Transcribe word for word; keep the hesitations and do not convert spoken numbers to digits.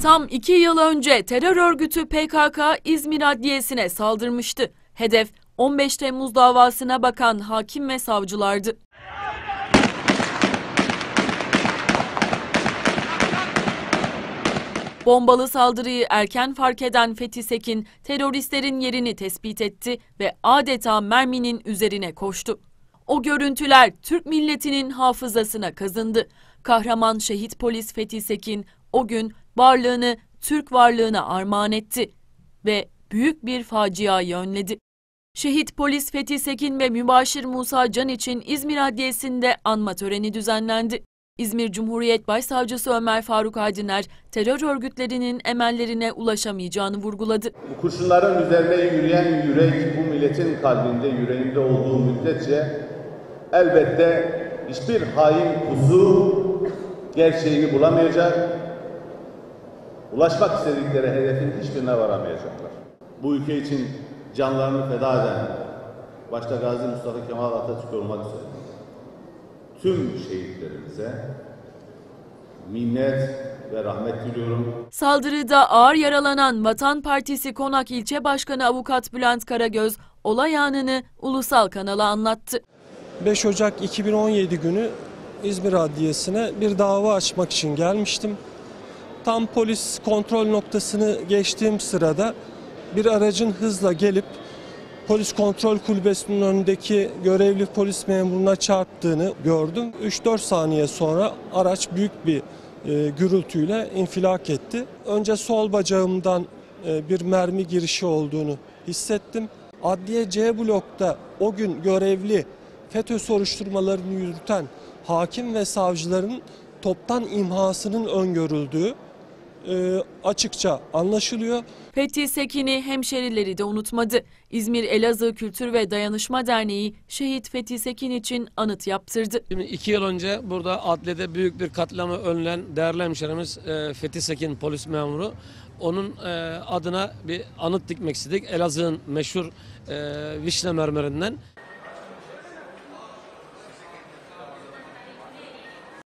Tam iki yıl önce terör örgütü P K K İzmir Adliyesi'ne saldırmıştı. Hedef on beş Temmuz davasına bakan hakim ve savcılardı. Bombalı saldırıyı erken fark eden Fethi Sekin, teröristlerin yerini tespit etti ve adeta merminin üzerine koştu. O görüntüler Türk milletinin hafızasına kazındı. Kahraman şehit polis Fethi Sekin o gün varlığını Türk varlığına armağan etti ve büyük bir faciayı önledi. Şehit polis Fethi Sekin ve Mübaşir Musa Can için İzmir Adliyesi'nde anma töreni düzenlendi. İzmir Cumhuriyet Başsavcısı Ömer Faruk Aydiner, terör örgütlerinin emellerine ulaşamayacağını vurguladı. Bu kurşunların üzerine yürüyen yürek bu milletin kalbinde, yüreğinde olduğu müddetçe elbette hiçbir hain pusu gerçeğini bulamayacak, ulaşmak istedikleri hedefin hiçbirine varamayacaklar. Bu ülke için canlarını feda eden, başta Gazi Mustafa Kemal Atatürk olmak üzere tüm şehitlerimize minnet ve rahmet diliyorum. Saldırıda ağır yaralanan Vatan Partisi Konak İlçe Başkanı Avukat Bülent Karagöz, olay anını ulusal kanala anlattı. beş Ocak iki bin on yedi günü İzmir Adliyesi'ne bir dava açmak için gelmiştim. Tam polis kontrol noktasını geçtiğim sırada bir aracın hızla gelip polis kontrol kulübesinin önündeki görevli polis memuruna çarptığını gördüm. üç dört saniye sonra araç büyük bir e, gürültüyle infilak etti. Önce sol bacağımdan e, bir mermi girişi olduğunu hissettim. Adliye C blokta o gün görevli FETÖ soruşturmalarını yürüten hakim ve savcıların toptan imhasının öngörüldüğü e, açıkça anlaşılıyor. Fethi Sekin'i hemşerileri de unutmadı. İzmir Elazığ Kültür ve Dayanışma Derneği şehit Fethi Sekin için anıt yaptırdı. Şimdi iki yıl önce burada adliyede büyük bir katliamı önleyen değerli hemşerimiz e, Fethi Sekin polis memuru. Onun e, adına bir anıt dikmek istedik. Elazığ'ın meşhur e, vişne mermerinden.